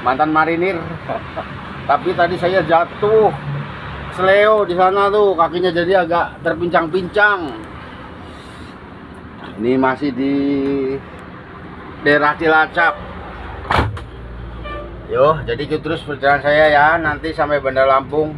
mantan marinir. Tapi tadi saya jatuh seleo di sana tuh, kakinya jadi agak terpincang-pincang. Ini masih di daerah Cilacap. Yo, jadi ikut terus perjalanan saya ya, nanti sampai Bandar Lampung.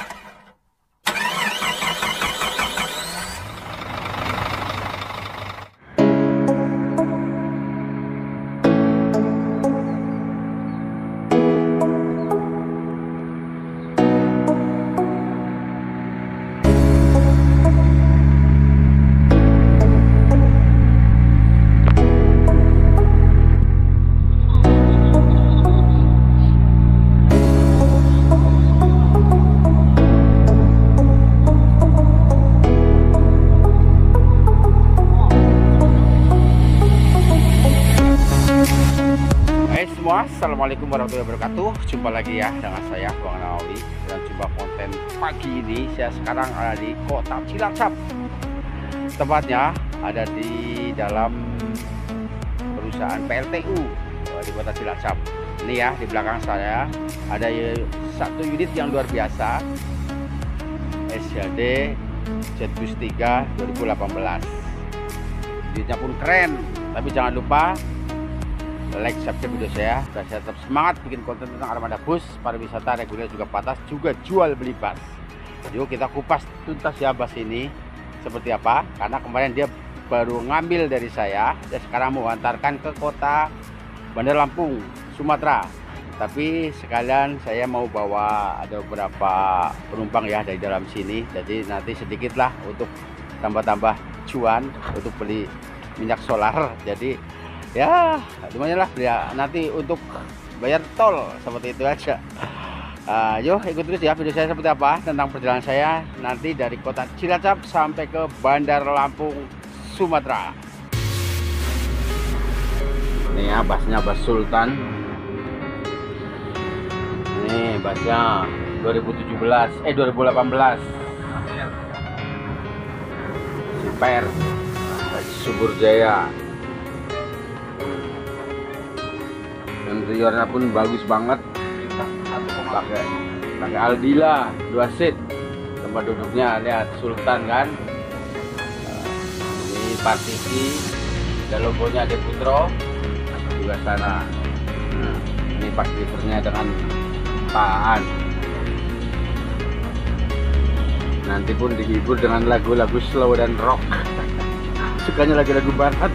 Assalamualaikum warahmatullahi wabarakatuh. Jumpa lagi ya dengan saya Bang Nawawi dalam jumpa konten pagi ini. Saya sekarang ada di kota Cilacap, tepatnya ada di dalam perusahaan PLTU di kota Cilacap. Ini ya, di belakang saya ada satu unit yang luar biasa, SHD Jetbus 3 2018. Unitnya pun keren, tapi jangan lupa like, subscribe video saya, dan saya tetap semangat bikin konten tentang armada bus, pariwisata, reguler juga patas, juga jual beli bus. Yuk kita kupas tuntas ya bus ini seperti apa, karena kemarin dia baru ngambil dari saya dan sekarang mau antarkan ke kota Bandar Lampung, Sumatera. Tapi sekalian saya mau bawa ada beberapa penumpang ya dari dalam sini, jadi nanti sedikit lah untuk tambah-tambah cuan untuk beli minyak solar. Jadi ya lumayan lah ya, nanti untuk bayar tol seperti itu aja. Yuk ikut terus ya video saya seperti apa tentang perjalanan saya nanti dari kota Cilacap sampai ke Bandar Lampung, Sumatera. Ini ya busnya, bus Sultan. Ini busnya 2018 Super Subur Jaya. Interiornya pun bagus banget, pakai Aldila 2 seat. Tempat duduknya lihat Sultan kan. Ini partisi, ada logonya ada Putro juga sana. Ini pas drivernya dengan Paan. Nanti pun dihibur dengan lagu-lagu slow dan rock. Sukanya lagu-lagu barat.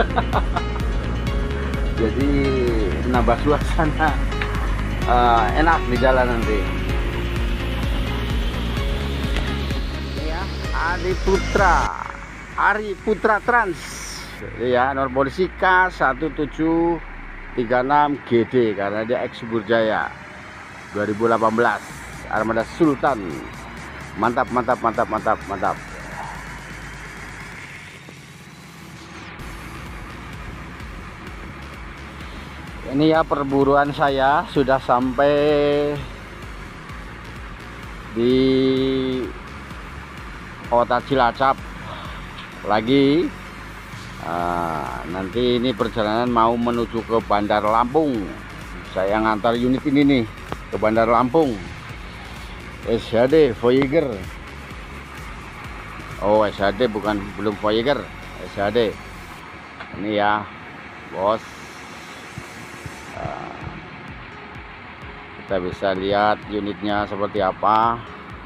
Jadi nambah suasana enak di jalan nanti. Ini ya, Ari Putra Trans ya, nomor polisi K1736GD karena dia ex Subur Jaya 2018 armada Sultan. Mantap. Ini ya perburuan saya sudah sampai di kota Cilacap lagi. Nanti ini perjalanan mau menuju ke Bandar Lampung. Saya ngantar unit ini nih ke Bandar Lampung. SHD Voyager. Oh SHD belum Voyager, SHD. Ini ya bos. Kita bisa lihat unitnya seperti apa.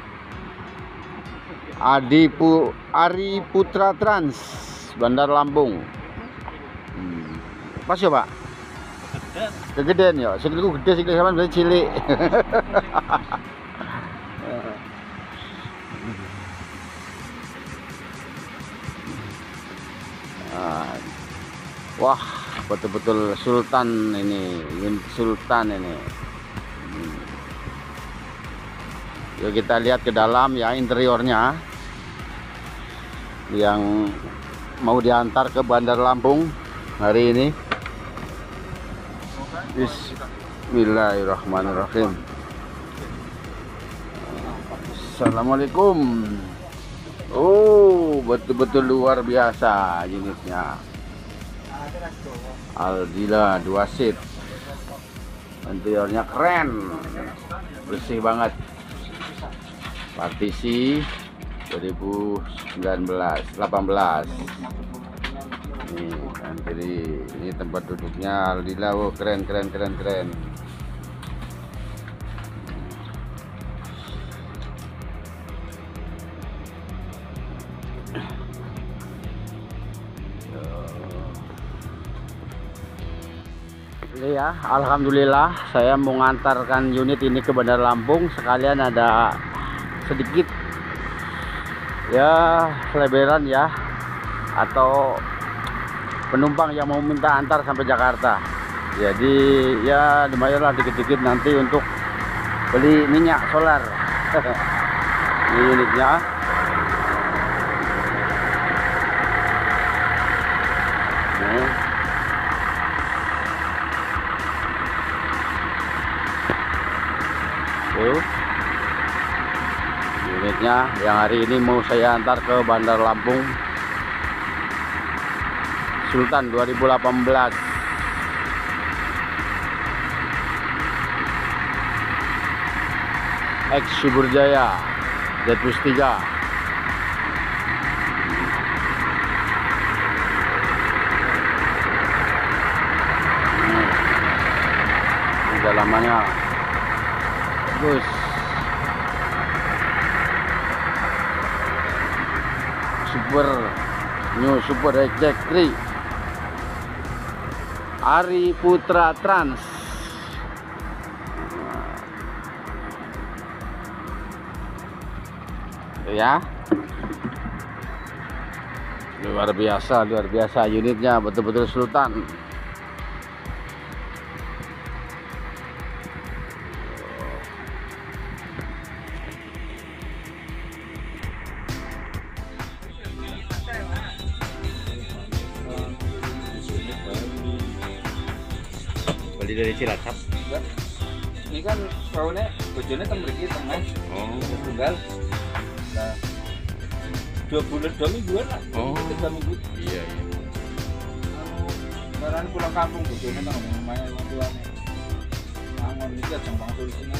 Ari Putra Trans Bandar Lampung. Pas ya Pak? Kegedean ya, sikilku gede, sikil sampean berarti cilik. Wah, betul-betul Sultan ini, unit Sultan ini. Yuk kita lihat ke dalam ya, interiornya yang mau diantar ke Bandar Lampung hari ini. Bismillahirrahmanirrahim. Assalamualaikum. Oh, betul-betul luar biasa unitnya. Aldila 2 seat. Interiornya keren, bersih banget. Partisi 2018. Nih kan kiri, ini tempat duduknya. Alhamdulillah, oh, keren. Ini ya, alhamdulillah saya mengantarkan unit ini ke Bandar Lampung. Sekalian ada sedikit ya selebaran ya, atau penumpang yang mau minta antar sampai Jakarta. Jadi ya lumayanlah dikit-dikit nanti untuk beli minyak solar. Ini unitnya. Nih. Unitnya yang hari ini mau saya antar ke Bandar Lampung Sultan 2018. X Suburjaya Z+3. Ini dalamannya bagus. Super Ejek 3 Ari Putra Trans. Ya, luar biasa unitnya, betul-betul Sultan. Beli dari Cilacap. Ini kan perahunya bojone tembriki tengah. Oh, Tunggal. Nah, 2 mingguan lah. Oh, 3 minggu. iya. Karena pulang kampung bojone nang omahe wong tuane. Mangon iki aja bang tulisnya.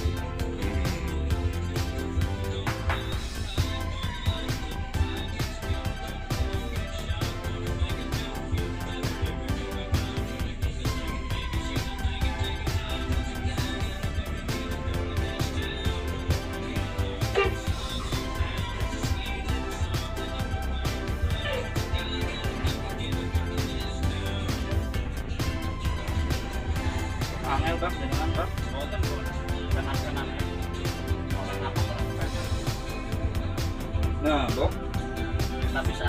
Angel bang, dengan bang, kanan. Nah, bok, tak bisa.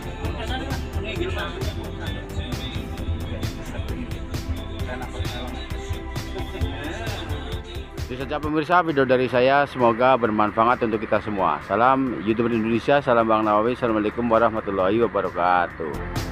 Itu saja pemirsa video dari saya, semoga bermanfaat untuk kita semua. Salam YouTuber Indonesia, salam Bang Nawawi. Assalamualaikum warahmatullahi wabarakatuh.